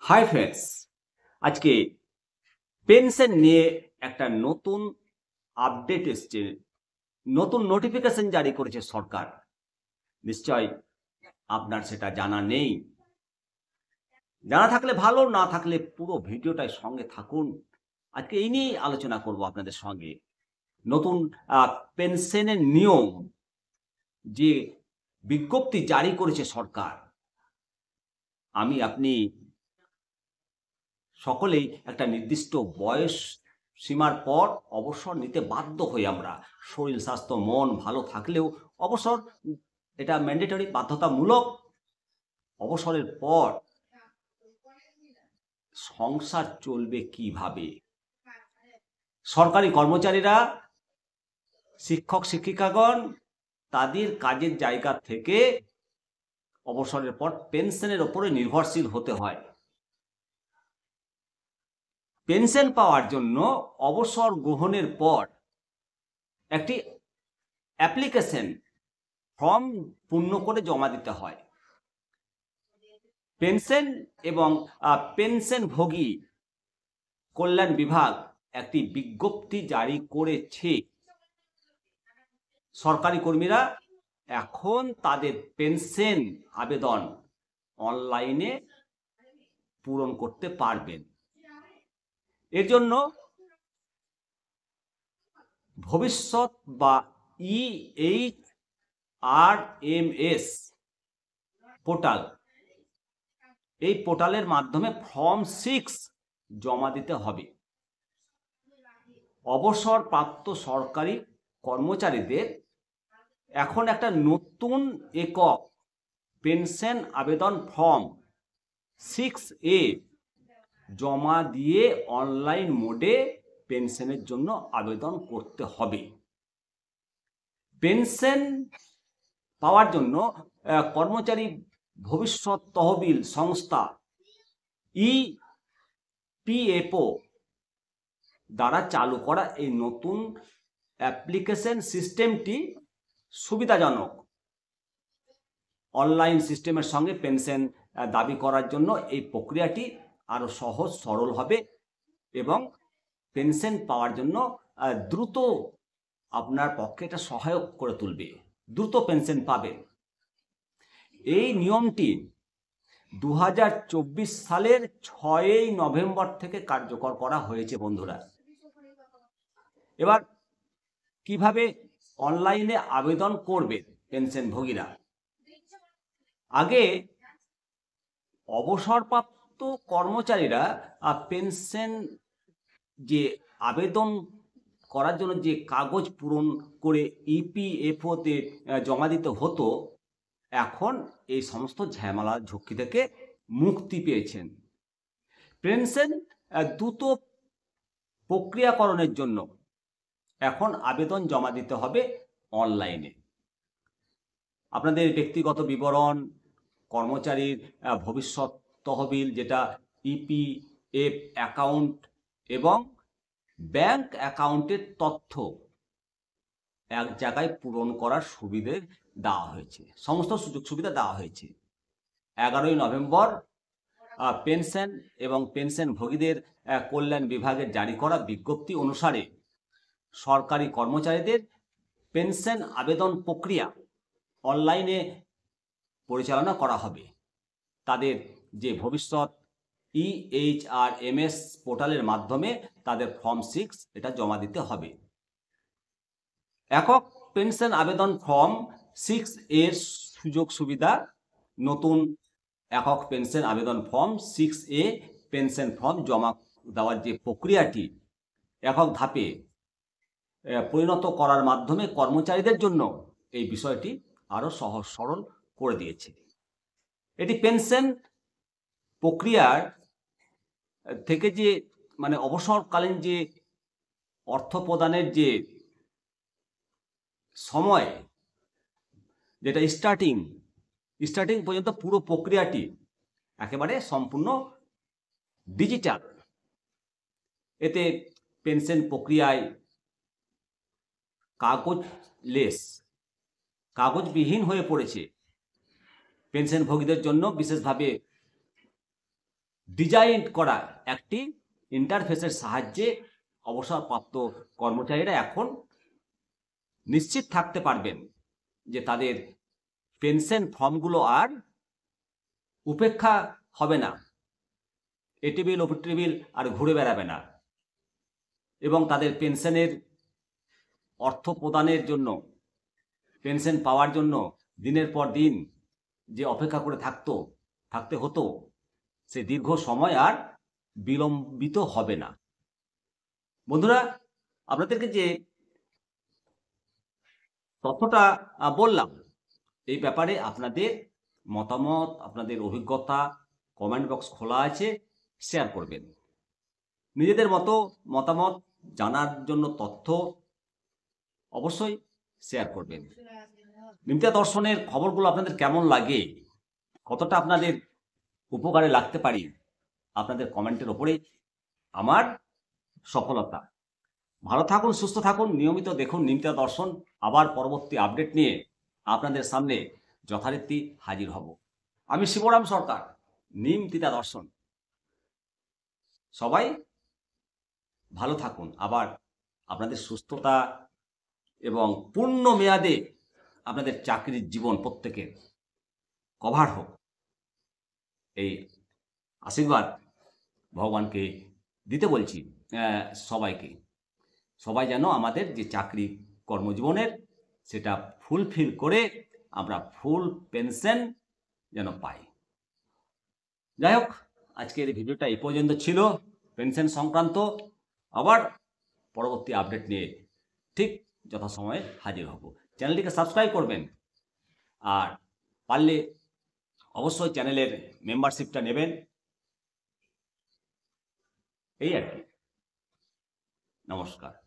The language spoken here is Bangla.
হাই ফ্রেন্ডস, আজকে পেনশন নিয়ে একটা নতুন আপডেট এসছে, নতুন নোটিফিকেশন জারি করেছে সরকার। নিশ্চয় আপনার সেটা জানা নেই। জানা থাকলে ভালো, না থাকলে পুরো ভিডিওটাই সঙ্গে থাকুন। আজকে এই নিয়েই আলোচনা করব আপনাদের সঙ্গে। নতুন পেনশনের নিয়ম যে বিজ্ঞপ্তি জারি করেছে সরকার, আপনি সকলেই একটা নির্দিষ্ট বয়স সীমার পর অবসর নিতে বাধ্য হই আমরা। শরীর স্বাস্থ্য মন ভালো থাকলেও অবসর, এটা ম্যান্ডেটরি, বাধ্যতামূলক। অবসরের পর সংসার চলবে কিভাবে? সরকারি কর্মচারীরা, শিক্ষক শিক্ষিকাগণ তাদের কাজের জায়গা থেকে অবসরের পর পেনশনের ওপরে নির্ভরশীল হতে হয়। পেনশন পাওয়ার জন্য অবসর গ্রহণের পর একটি অ্যাপ্লিকেশন ফর্ম পূর্ণ করে জমা দিতে হয়। পেনশন এবং পেনশনভোগী কল্যাণ বিভাগ একটি বিজ্ঞপ্তি জারি করেছে। সরকারি কর্মীরা এখন তাদের পেনশন আবেদন অনলাইনে পূরণ করতে পারবেন। এর জন্য ভবিষ্যৎ বা EHRMS পোর্টাল, এই পোর্টালের মাধ্যমে ফর্ম 6 জমা দিতে হবে। অবসরপ্রাপ্ত সরকারি কর্মচারীদের এখন একটা নতুন একক পেনশন আবেদন ফর্ম 6A জমা দিয়ে অনলাইন মোডে পেনশনের জন্য আবেদন করতে হবে। পেনশন পাওয়ার জন্য কর্মচারী ভবিষ্যৎ তহবিল সংস্থা EPFO দ্বারা চালু করা এই নতুন অ্যাপ্লিকেশন সিস্টেমটি সুবিধাজনক। অনলাইন সিস্টেমের সঙ্গে পেনশন দাবি করার জন্য এই প্রক্রিয়াটি আরও সহজ সরল হবে এবং পেনশন পাওয়ার জন্য দ্রুত আপনার পক্ষে এটা সহায়ক করে তুলবে, দ্রুত পেনশন পাবেন। এই নিয়মটি 2024 সালের 6ই নভেম্বর থেকে কার্যকর করা হয়েছে বন্ধুরা। এবার কিভাবে অনলাইনে আবেদন করবে পেনশনভোগীরা? আগে অবসরপ্রাপ্ত কর্মচারীরা পেনশন যে আবেদন করার জন্য যে কাগজ পূরণ করে EPFO-তে জমা দিতে হতো, এখন এই সমস্ত ঝামেলা ঝুঁকি থেকে মুক্তি পেয়েছেন। পেনশন দ্রুত প্রক্রিয়াকরণের জন্য এখন আবেদন জমা দিতে হবে অনলাইনে। আপনাদের ব্যক্তিগত বিবরণ, কর্মচারীর ভবিষ্যৎ তহবিল যেটা EPF অ্যাকাউন্ট এবং ব্যাংক অ্যাকাউন্টের তথ্য এক জায়গায় পূরণ করার সুবিধে দেওয়া হয়েছে, সমস্ত সুযোগ সুবিধা দেওয়া হয়েছে। 11ই নভেম্বর পেনশন এবং পেনশনভোগীদের কল্যাণ বিভাগের জারি করা বিজ্ঞপ্তি অনুসারে সরকারি কর্মচারীদের পেনশন আবেদন প্রক্রিয়া অনলাইনে পরিচালনা করা হবে। তাদের যে ভবিষ্যৎ EHRMS পোর্টালের মাধ্যমে তাদের ফর্ম 6 এটা জমা দিতে হবে। একক পেনশন আবেদন ফর্ম 6 এর সুযোগ সুবিধা, নতুন একক পেনশন আবেদন ফর্ম 6A পেনশন ফর্ম জমা দেওয়ার যে প্রক্রিয়াটি একক ধাপে পরিণত করার মাধ্যমে কর্মচারীদের জন্য এই বিষয়টি আরও সহজ সরল করে দিয়েছে। এটি পেনশন প্রক্রিয়ার থেকে যে অবসরকালীন যে অর্থ প্রদানের যে সময়, যেটা স্টার্টিং পর্যন্ত পুরো প্রক্রিয়াটি একেবারে সম্পূর্ণ ডিজিটাল। এতে পেনশন প্রক্রিয়ায় কাগজবিহীন হয়ে পড়েছে। পেনশনভোগীদের জন্য বিশেষভাবে ডিজাইন করা একটি ইন্টারফেসের সাহায্যে অবসরপ্রাপ্ত কর্মচারীরা এখন নিশ্চিত থাকতে পারবেন যে তাদের পেনশন ফর্মগুলো আর উপেক্ষা হবে না, এ টেবিল ও টেবিল আর ঘুরে বেড়াবে না, এবং তাদের পেনশনের অর্থ প্রদানের জন্য, পেনশন পাওয়ার জন্য দিনের পর দিন যে অপেক্ষা করে থাকতে হতো, সে দীর্ঘ সময় আর বিলম্বিত হবে না। বন্ধুরা, আপনাদেরকে যে তথ্যটা বললাম, এই ব্যাপারে আপনাদের মতামত, আপনাদের অভিজ্ঞতা কমেন্ট বক্স খোলা আছে, শেয়ার করবেন। নিজেদের মতো মতামত জানার জন্য তথ্য অবশ্যই শেয়ার করবেন। নিমতিয়া দর্শনের খবরগুলো আপনাদের কেমন লাগে, কতটা আপনাদের উপকারে লাগতে পারি, আপনাদের কমেন্টের ওপরে আমার সফলতা। ভালো থাকুন, সুস্থ থাকুন, নিয়মিত দেখুন নিমতিয়া দর্শন। আবার পরবর্তী আপডেট নিয়ে আপনাদের সামনে যথারীতি হাজির হব। আমি শিবরাম সরকার, নিমতিয়া দর্শন। সবাই ভালো থাকুন, আবার আপনাদের সুস্থতা এবং পূর্ণ মেয়াদে আপনাদের চাকরির জীবন প্রত্যেকের কভার হোক, এই আশীর্বাদ ভগবানকে দিতে বলছি সবাইকে। সবাই যেন আমাদের যে চাকরি কর্মজীবনের সেটা ফুলফিল করে আমরা ফুল পেনশন যেন পাই। যাই হোক, আজকের এই ভিডিওটা এই পর্যন্ত ছিল পেনশন সংক্রান্ত। আবার পরবর্তী আপডেট নিয়ে ঠিক যথাসময়ে হাজির হব। চ্যানেলটিকে সাবস্ক্রাইব করবেন, আর পারলে অবশ্যই চ্যানেলের মেম্বারশিপটা নেবেন। এই আর কি। নমস্কার।